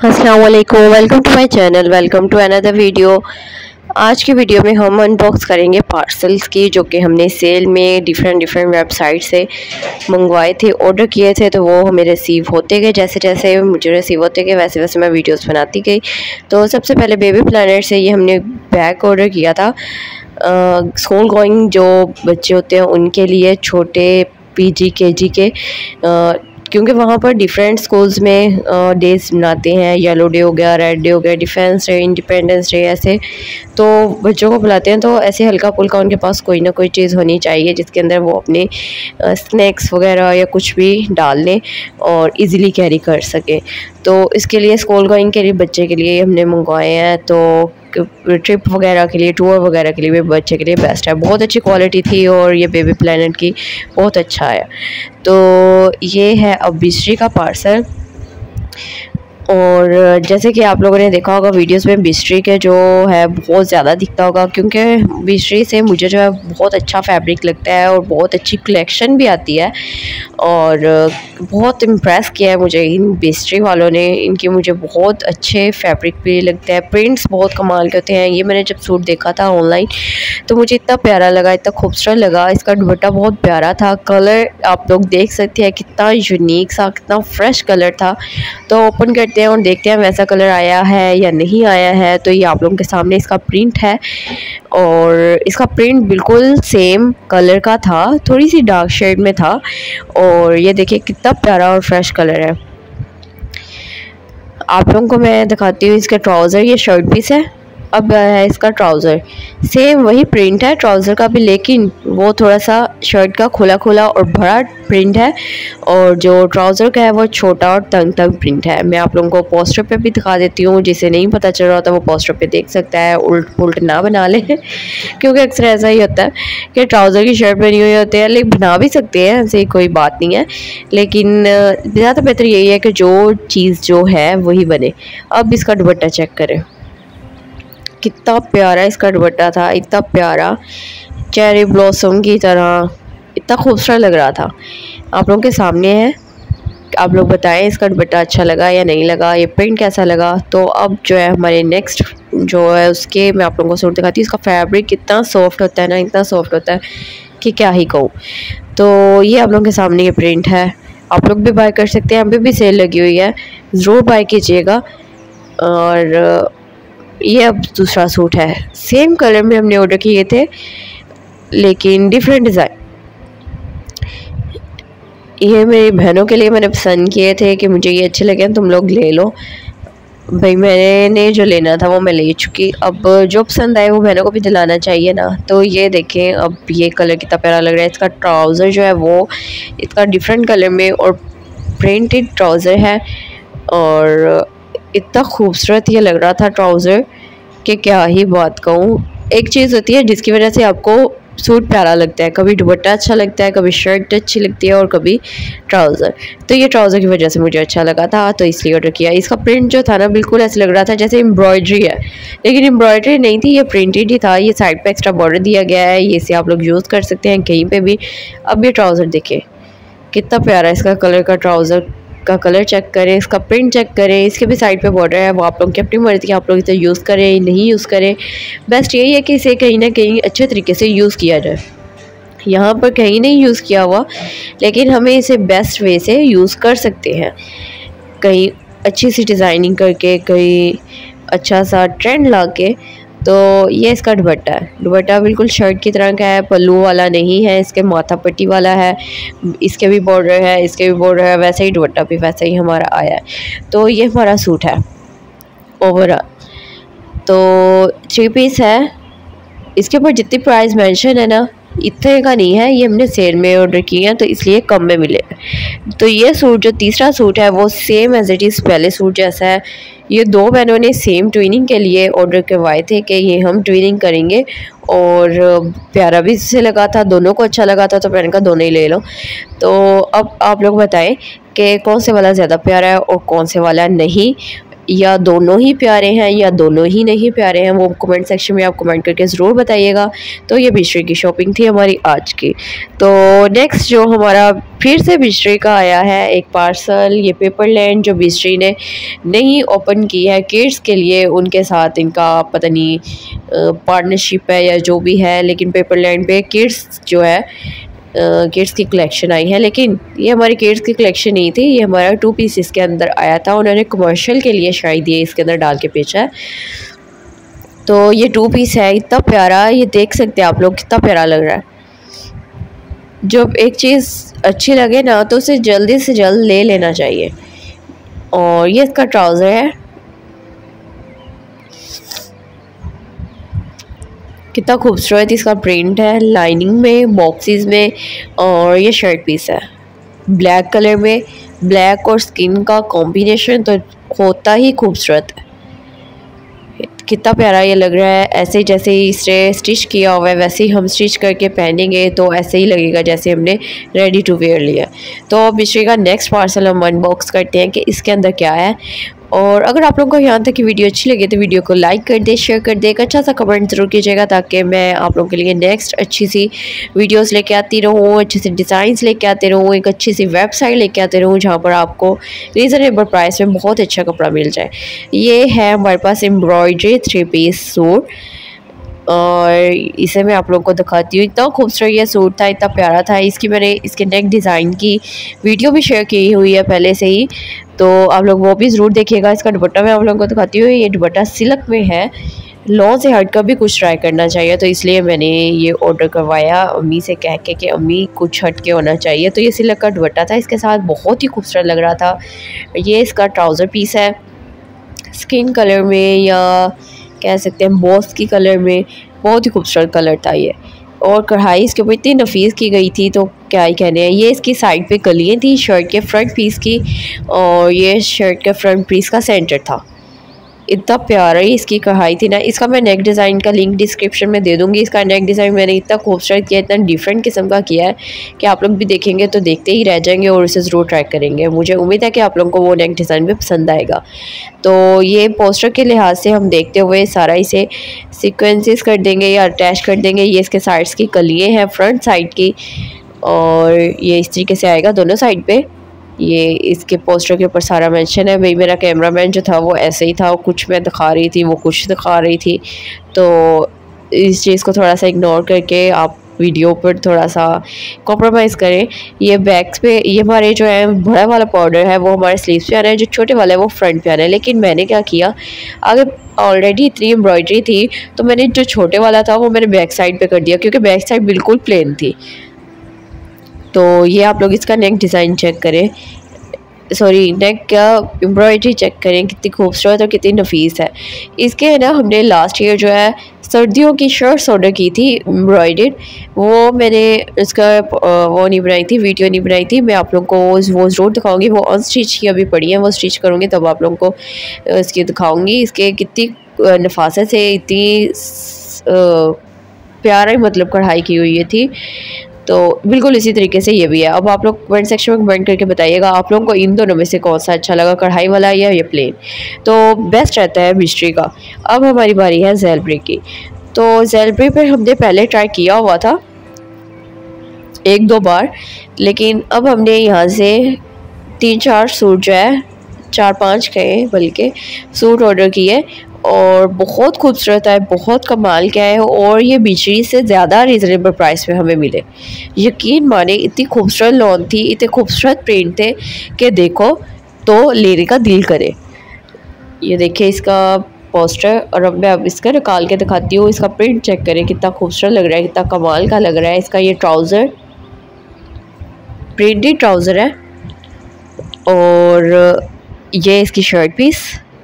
अस्सलाम वालेकुम, welcome to my channel, welcome to another video. आज की वीडियो में हम अनबॉक्स करेंगे पार्सल्स की, जो कि हमने सेल में डिफरेंट वेबसाइट से मंगवाए थे, ऑर्डर किए थे। तो वो हमें रिसीव होते गए, जैसे जैसे मुझे रिसीव होते गए वैसे वैसे मैं वीडियोस बनाती गई। तो सबसे पहले बेबी प्लैनेट से ये हमने बैग ऑर्डर किया था। स्कूल गोइंग जो बच्चे होते हैं उनके लिए, छोटे PG KG के, क्योंकि वहाँ पर डिफरेंट स्कूल्स में डेज मनाते हैं। येलो डे हो गया, रेड डे हो गया, डिफेंस डे, इंडिपेंडेंस डे, ऐसे तो बच्चों को बुलाते हैं। तो ऐसे हल्का फुल्का उनके पास कोई ना कोई चीज़ होनी चाहिए जिसके अंदर वो अपने स्नैक्स वगैरह या कुछ भी डाल लें और इजीली कैरी कर सके। तो इसके लिए स्कूल गोइंग के लिए बच्चे के लिए हमने मंगवाए हैं। तो ट्रिप वगैरह के लिए, टूर वगैरह के लिए भी बच्चे के लिए बेस्ट है। बहुत अच्छी क्वालिटी थी और ये बेबी प्लैनेट की बहुत अच्छा है। तो ये है अब बिस्ट्री का पार्सल। और जैसे कि आप लोगों ने देखा होगा वीडियोस में, बिस्ट्री के जो है बहुत ज़्यादा दिखता होगा, क्योंकि बिस्ट्री से मुझे जो है बहुत अच्छा फैब्रिक लगता है और बहुत अच्छी कलेक्शन भी आती है। और बहुत इम्प्रेस किया है मुझे इन बिस्ट्री वालों ने। इनके मुझे बहुत अच्छे फैब्रिक भी लगते हैं, प्रिंट्स बहुत कमाल के होते हैं। ये मैंने जब सूट देखा था ऑनलाइन तो मुझे इतना प्यारा लगा, इतना खूबसूरत लगा। इसका दुपट्टा बहुत प्यारा था, कलर आप लोग देख सकते हैं कितना यूनिक सा, कितना फ्रेश कलर था। तो ओपन करते हैं और देखते हैं वैसा कलर आया है या नहीं आया है। तो ये आप लोगों के सामने इसका प्रिंट है और इसका प्रिंट बिल्कुल सेम कलर का था, थोड़ी सी डार्क शेड में था। और ये देखिए कितना प्यारा और फ्रेश कलर है। आप लोगों को मैं दिखाती हूँ इसके ट्राउज़र। ये शर्ट पीस है, अब है इसका ट्राउज़र। सेम वही प्रिंट है ट्राउज़र का भी, लेकिन वो थोड़ा सा शर्ट का खुला खुला और बड़ा प्रिंट है, और जो ट्राउज़र का है वो छोटा और तंग तंग प्रिंट है। मैं आप लोगों को पोस्टर पे भी दिखा देती हूँ, जिसे नहीं पता चल रहा था वो पोस्टर पे देख सकता है। उल्ट पुल्ट ना बना ले क्योंकि अक्सर ऐसा ही होता है कि ट्राउज़र की शर्ट बनी हुई होती है, लेकिन बना भी सकते हैं, ऐसे कोई बात नहीं है। लेकिन ज़्यादा बेहतर यही है कि जो चीज़ जो है वही बने। अब इसका दुपट्टा चेक करें, कितना प्यारा इसका दुपट्टा था, इतना प्यारा चेरी ब्लॉसम की तरह, इतना खूबसूरत लग रहा था। आप लोगों के सामने है, आप लोग बताएं इसका दुपट्टा अच्छा लगा या नहीं लगा, ये प्रिंट कैसा लगा। तो अब जो है हमारे नेक्स्ट जो है उसके मैं आप लोगों को सूट दिखाती हूँ। इसका फैब्रिक कितना सॉफ्ट होता है ना, इतना सॉफ्ट होता है कि क्या ही कहूँ। तो ये आप लोगों के सामने ये प्रिंट है, आप लोग भी बाय कर सकते हैं। अभी भी सेल लगी हुई है, ज़रूर बाय कीजिएगा। और ये अब दूसरा सूट है, सेम कलर में हमने ऑर्डर किए थे लेकिन डिफरेंट डिज़ाइन। ये मेरी बहनों के लिए मैंने पसंद किए थे कि मुझे ये अच्छे लगे, तुम लोग ले लो भाई। मैंने जो लेना था वो मैं ले चुकी, अब जो पसंद आए वो बहनों को भी दिलाना चाहिए ना। तो ये देखें, अब ये कलर कितना प्यारा लग रहा है। इसका ट्राउज़र जो है वो इसका डिफरेंट कलर में और प्रिंटेड ट्राउज़र है, और इतना खूबसूरत ये लग रहा था ट्राउज़र कि क्या ही बात कहूँ। एक चीज़ होती है जिसकी वजह से आपको सूट प्यारा लगता है, कभी दुपट्टा अच्छा लगता है, कभी शर्ट अच्छी लगती है और कभी ट्राउज़र। तो ये ट्राउज़र की वजह से मुझे अच्छा लगा था, तो इसलिए ऑर्डर किया। इसका प्रिंट जो था ना, बिल्कुल ऐसे लग रहा था जैसे एम्ब्रॉयडरी है, लेकिन एम्ब्रॉयडरी नहीं थी, ये प्रिंटेड ही था। ये साइड पे एक्स्ट्रा बॉर्डर दिया गया है, ये से आप लोग यूज़ कर सकते हैं कहीं पर भी। अब ये ट्राउज़र देखें कितना प्यारा, इसका कलर का ट्राउज़र का कलर चेक करें, इसका प्रिंट चेक करें। इसके भी साइड पे बॉर्डर है, वो आप लोग की अपनी मर्ज़ी, आप लोग इसे यूज़ करें नहीं यूज़ करें। बेस्ट यही है कि इसे कहीं ना कहीं अच्छे तरीके से यूज़ किया जाए। यहाँ पर कहीं नहीं यूज़ किया हुआ, लेकिन हमें इसे बेस्ट वे से यूज़ कर सकते हैं, कहीं अच्छी सी डिज़ाइनिंग करके, कहीं अच्छा सा ट्रेंड ला के। तो ये इसका दुपट्टा है, दुपट्टा बिल्कुल शर्ट की तरह का है, पल्लू वाला नहीं है, इसके माथा पट्टी वाला है। इसके भी बॉर्डर है, इसके भी बॉर्डर है, वैसे ही दुपट्टा भी वैसे ही हमारा आया है। तो ये हमारा सूट है ओवरऑल। तो 3 पीस है, इसके ऊपर जितनी प्राइस मेंशन है ना इतने का नहीं है, ये हमने सेल में ऑर्डर किए हैं तो इसलिए कम में मिले। तो ये सूट जो तीसरा सूट है वो सेम एज इट इज़ पहले सूट जैसा है। ये दो बहनों ने सेम ट्विनिंग के लिए ऑर्डर करवाए थे कि ये हम ट्विनिंग करेंगे, और प्यारा भी इससे लगा था, दोनों को अच्छा लगा था, तो मैंने कहा दोनों ही ले लो। तो अब आप लोग बताएं कि कौन से वाला ज़्यादा प्यारा है और कौन से वाला नहीं। या दोनों ही प्यारे हैं या दोनों ही नहीं प्यारे हैं, वो कमेंट सेक्शन में आप कमेंट करके ज़रूर बताइएगा। तो ये बिजली की शॉपिंग थी हमारी आज की। तो नेक्स्ट जो हमारा फिर से बिजली का आया है एक पार्सल, ये पेपरलैंड जो बिजली ने नहीं ओपन की है किड्स के लिए, उनके साथ इनका पता नहीं पार्टनरशिप है या जो भी है, लेकिन पेपरलैंड पे किड्स जो है किड्स की कलेक्शन आई है। लेकिन ये हमारी किड्स की कलेक्शन नहीं थी, ये हमारा 2 पीस इसके अंदर आया था, उन्होंने कमर्शियल के लिए शायद ये इसके अंदर डाल के बेचा है। तो ये 2 पीस है, इतना प्यारा, ये देख सकते हैं आप लोग कितना प्यारा लग रहा है। जब एक चीज़ अच्छी लगे ना तो उसे जल्दी से जल्द ले लेना चाहिए। और ये इसका ट्राउज़र है, कितना खूबसूरत इसका प्रिंट है, लाइनिंग में, बॉक्सेस में। और ये शर्ट पीस है ब्लैक कलर में, ब्लैक और स्किन का कॉम्बिनेशन तो होता ही खूबसूरत है। कितना प्यारा ये लग रहा है, ऐसे जैसे ही इसे स्टिच किया हुआ है वैसे ही हम स्टिच करके पहनेंगे तो ऐसे ही लगेगा जैसे हमने रेडी टू वेयर लिया। तो अब इसी का नेक्स्ट पार्सल हम अनबॉक्स करते हैं कि इसके अंदर क्या है। और अगर आप लोगों को यहाँ तक की वीडियो अच्छी लगे तो वीडियो को लाइक कर दे, शेयर कर दे, एक अच्छा सा कमेंट ज़रूर कीजिएगा ताकि मैं आप लोगों के लिए नेक्स्ट अच्छी सी वीडियोस लेके आती रहूँ, अच्छे से डिज़ाइंस लेके आते रहूँ, एक अच्छी सी वेबसाइट लेके आते रहूँ जहाँ पर आपको रीज़नेबल प्राइस में बहुत अच्छा कपड़ा मिल जाए। ये है हमारे पास एम्ब्रॉयडरी 3 पीस सूट और इसे मैं आप लोगों को दिखाती हूँ। इतना खूबसूरत ये सूट था, इतना प्यारा था। इसकी मैंने इसके नेक डिज़ाइन की वीडियो भी शेयर की हुई है पहले से ही, तो आप लोग वो भी ज़रूर देखिएगा। इसका दुपट्टा मैं आप लोगों को दिखाती हूँ, ये दुपट्टा सिल्क में है, लॉ से हट कर भी कुछ ट्राई करना चाहिए, तो इसलिए मैंने ये ऑर्डर करवाया अम्मी से कह के कि अम्मी कुछ हट के होना चाहिए। तो ये सिल्क का दुपट्टा था, इसके साथ बहुत ही खूबसूरत लग रहा था। ये इसका ट्राउज़र पीस है, स्किन कलर में या कह सकते हैं बॉस की कलर में, बहुत ही खूबसूरत कलर था ये। और कढ़ाई इसके ऊपर इतनी नफीस की गई थी तो क्या ही कहने हैं। ये इसकी साइड पे कलियाँ थी शर्ट के फ्रंट पीस की, और ये शर्ट के फ्रंट पीस का सेंटर था। इतना प्यारा ही इसकी कढ़ाई थी ना। इसका मैं नेक डिज़ाइन का लिंक डिस्क्रिप्शन में दे दूँगी। इसका नेक डिज़ाइन मैंने इतना खूबसूरत किया, इतना डिफरेंट किस्म का किया है कि आप लोग भी देखेंगे तो देखते ही रह जाएंगे और इसे ज़रूर ट्राई करेंगे। मुझे उम्मीद है कि आप लोगों को वो नेक डिज़ाइन भी पसंद आएगा। तो ये पोस्टर के लिहाज से हम देखते हुए सारा इसे सीक्वेंसेस कर देंगे या अटैच कर देंगे। ये इसके साइड्स की कलियाँ हैं फ्रंट साइड की, और ये इस तरीके से आएगा दोनों साइड पे। ये इसके पोस्टर के ऊपर सारा मेंशन है। भाई मेरा कैमरामैन जो था वो ऐसे ही था, कुछ मैं दिखा रही थी वो कुछ दिखा रही थी, तो इस चीज़ को थोड़ा सा इग्नोर करके आप वीडियो पर थोड़ा सा कॉम्प्रोमाइज़ करें। ये बैक्स पे ये हमारे जो है बड़ा वाला पाउडर है वो हमारे स्लीव्स पे आना है, जो छोटे वाला है वो फ्रंट पे आना है। लेकिन मैंने क्या किया, आगे ऑलरेडी इतनी एम्ब्रॉयडरी थी तो मैंने जो छोटे वाला था वो मैंने बैक साइड पे कर दिया, क्योंकि बैक साइड बिल्कुल प्लेन थी। तो ये आप लोग इसका नेक डिज़ाइन चेक करें, सॉरी नेक का एम्ब्रॉयडरी चेक करें कितनी खूबसूरत और कितनी नफीस है। इसके है ना हमने लास्ट ईयर जो है सर्दियों की शर्ट्स ऑर्डर की थी एम्ब्रॉयडर्ड, वो मैंने इसका वो नहीं बनाई थी, वीडियो नहीं बनाई थी। मैं आप लोगों को वो ज़रूर दिखाऊंगी, वो अनस्टिच की अभी पड़ी है, वो स्टिच करूँगी तब आप लोगों को इसकी दिखाऊँगी। इसके कितनी नफासत से इतनी प्यारा मतलब कढ़ाई की हुई है थी। तो बिल्कुल इसी तरीके से ये भी है। अब आप लोग कमेंट सेक्शन में कमेंट करके बताइएगा आप लोगों को इन दोनों में से कौन सा अच्छा लगा, कढ़ाई वाला या ये प्लेन। तो बेस्ट रहता है मिस्ट्री का। अब हमारी बारी है ज़ेलब्री की। तो ज़ेलब्री पर हमने पहले ट्राई किया हुआ था 1-2 बार, लेकिन अब हमने यहाँ से 3-4 सूट जो है 4-5 कहे बल्कि सूट ऑर्डर किए, और बहुत खूबसूरत है, बहुत कमाल का है। और ये बिजली से ज़्यादा रीज़नेबल प्राइस में हमें मिले। यकीन माने इतनी खूबसूरत लॉन थी, इतने खूबसूरत प्रिंट थे कि देखो तो लेने का दिल करे। ये देखिए इसका पोस्टर, और अब मैं अब इसका निकाल के दिखाती हूँ। इसका प्रिंट चेक करें कितना खूबसूरत लग रहा है, कितना कमाल का लग रहा है। इसका ये ट्राउज़र प्रिंटेड ट्राउज़र है, और ये इसकी शर्ट पीस,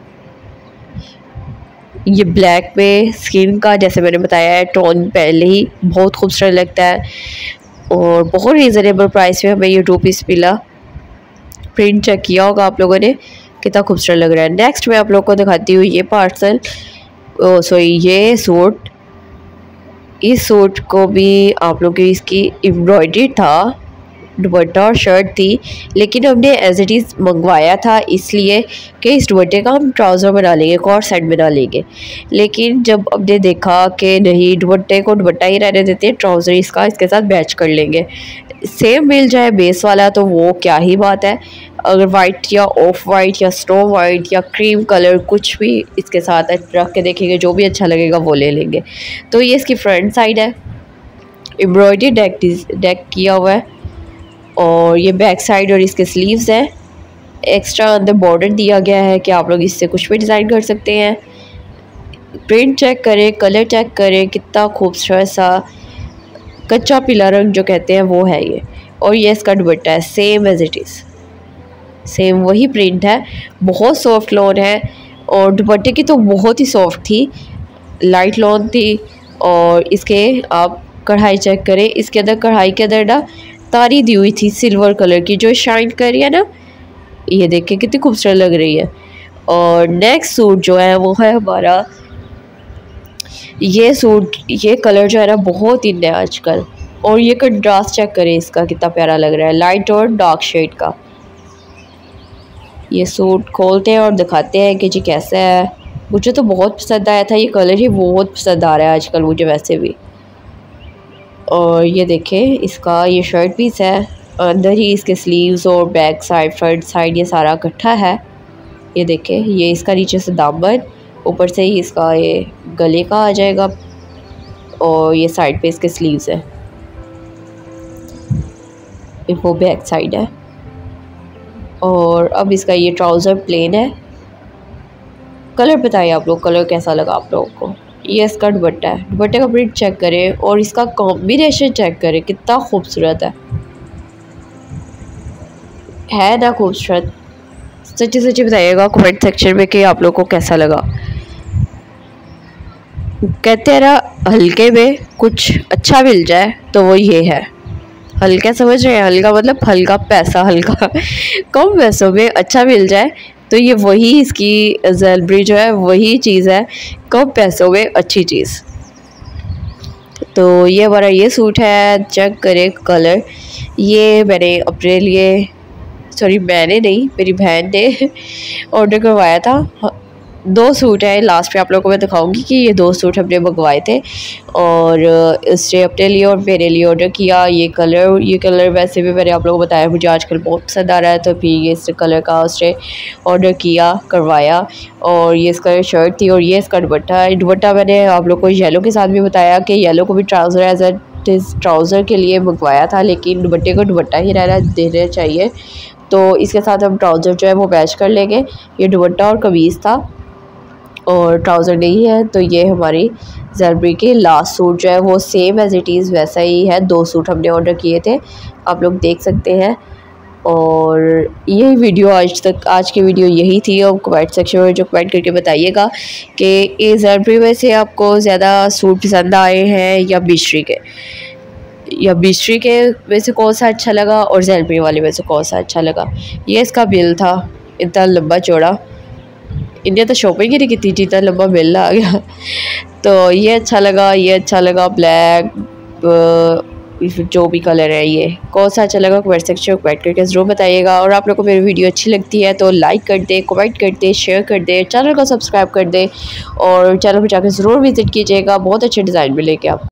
ये ब्लैक पे स्किन का जैसे मैंने बताया है टोन पहले ही बहुत खूबसूरत लगता है, और बहुत रीज़नेबल प्राइस में हमें ये 2 पीस मिला। प्रिंट चेक किया होगा आप लोगों ने, कितना खूबसूरत लग रहा है। नेक्स्ट मैं आप लोगों को दिखाती हूँ ये पार्सल, सॉरी ये सूट। इस सूट को भी आप लोग की इसकी एम्ब्रॉयडरी था, दुपट्टा और शर्ट थी, लेकिन हमने एज इट इज़ मंगवाया था इसलिए कि इस दुपट्टे का हम ट्राउज़र बना लेंगे, कॉर्ड सेट बना लेंगे। लेकिन जब हमने देखा कि नहीं, दुपट्टे को दुपट्टा ही रहने देते हैं, ट्राउज़र इसका इसके साथ मैच कर लेंगे, सेम मिल जाए बेस वाला तो वो क्या ही बात है। अगर वाइट या ऑफ वाइट या स्नो वाइट या क्रीम कलर कुछ भी इसके साथ रख के देखेंगे, जो भी अच्छा लगेगा वो ले लेंगे। तो ये इसकी फ्रंट साइड है, एम्ब्रॉयडरी डेक किया हुआ है, और ये बैक साइड और इसके स्लीव्स हैं। एक्स्ट्रा अंदर बॉर्डर दिया गया है कि आप लोग इससे कुछ भी डिज़ाइन कर सकते हैं। प्रिंट चेक करें, कलर चेक करें, कितना खूबसूरत सा कच्चा पीला रंग जो कहते हैं वो है ये। और ये इसका दुपट्टा है, same as it is, same वही प्रिंट है। बहुत सॉफ्ट लॉन है, और दुपट्टे की तो बहुत ही सॉफ्ट थी, लाइट लॉन थी। और इसके आप कढ़ाई चेक करें, इसके अंदर कढ़ाई के अंदर ना तारी दी हुई थी सिल्वर कलर की, जो शाइन कर रही है ना, ये देख के कितनी खूबसूरत लग रही है। और नेक्स्ट सूट जो है वो है हमारा ये सूट। ये कलर जो है ना बहुत इन है आजकल, और ये कंट्रास्ट चेक करें इसका कितना प्यारा लग रहा है, लाइट और डार्क शेड का। ये सूट खोलते हैं और दिखाते हैं कि जी कैसा है। मुझे तो बहुत पसंद आया था, ये कलर ही बहुत पसंद आ रहा है आजकल मुझे वैसे भी। और ये देखें, इसका ये शर्ट पीस है, अंदर ही इसके स्लीव्स और बैक साइड फ्रंट साइड ये सारा इकट्ठा है। ये देखें, ये इसका नीचे से दामन, ऊपर से ही इसका ये गले का आ जाएगा, और ये साइड पे इसके स्लीव्स है, वो बैक साइड है। और अब इसका ये ट्राउज़र प्लेन है। कलर बताइए आप लोग, कलर कैसा लगा आप लोगों को। ये इसका दुपट्टा है, दुपट्टे का प्रिंट चेक करें और इसका कॉम्बिनेशन चेक करें, कितना खूबसूरत है ना खूबसूरत। सच्ची सच्ची बताइएगा कमेंट सेक्शन में कि आप लोगों को कैसा लगा। कहते हैं ना, हल्के में कुछ अच्छा मिल जाए तो वो ये है। हल्का समझ रहे हैं, हल्का मतलब हल्का पैसा, हल्का कम पैसों में अच्छा मिल जाए तो ये वही इसकी ज्वेलरी जो है वही चीज़ है, कम पैसों में अच्छी चीज़। तो ये हमारा ये सूट है, चेक करें कलर। ये मैंने अपने लिए, सॉरी मैंने नहीं, मेरी बहन ने ऑर्डर करवाया था। 2 सूट है, लास्ट पे आप लोगों को मैं दिखाऊंगी कि ये 2 सूट हमने मंगवाए थे, और इसने अपने लिए और मेरे लिए ऑर्डर किया। ये कलर वैसे भी मैंने आप लोगों को बताया मुझे आजकल बहुत पसंद आ रहा है, तो फिर ये इस कलर का उसने ऑर्डर किया, करवाया। और ये इसका शर्ट थी, और ये इसका दुपट्टा मैंने आप लोग को येलो के साथ भी बताया कि येलो को भी ट्राउज़र एज ए ट्राउज़र के लिए मंगवाया था, लेकिन दुपट्टे को दुपट्टा ही रहना देना चाहिए, तो इसके साथ हम ट्राउज़र जो है वो मैच कर लेंगे। ये दुपट्टा और कमीज़ था और ट्राउज़र नहीं है। तो ये हमारी ज़रबरी के लास्ट सूट जो है वो सेम एज़ इट इज़ वैसा ही है। 2 सूट हमने ऑर्डर किए थे, आप लोग देख सकते हैं। और यही वीडियो आज की वीडियो यही थी। और कमेंट सेक्शन में जो कमेंट करके बताइएगा कि ये ज़रबरी में से आपको ज़्यादा सूट पसंद आए हैं या बिश्री के में से कौन सा अच्छा लगा, और ज़रबरी वाले में से कौन सा अच्छा लगा। ये इसका बिल था, इतना लंबा चौड़ा, इन्हें तो शॉपिंग ही नहीं की थी, इतना लंबा बिल आ गया। तो ये अच्छा लगा, ब्लैक जो भी कलर है, ये कौन सा अच्छा लगा कमेंट सेक्शन में कमेंट करके ज़रूर बताइएगा। और आप लोगों को मेरी वीडियो अच्छी लगती है तो लाइक कर दे, कमेंट कर दे, शेयर कर दे, चैनल को सब्सक्राइब कर दे, और चैनल पर जाकर ज़रूर विज़िट कीजिएगा, बहुत अच्छे डिज़ाइन मिलेंगे आप।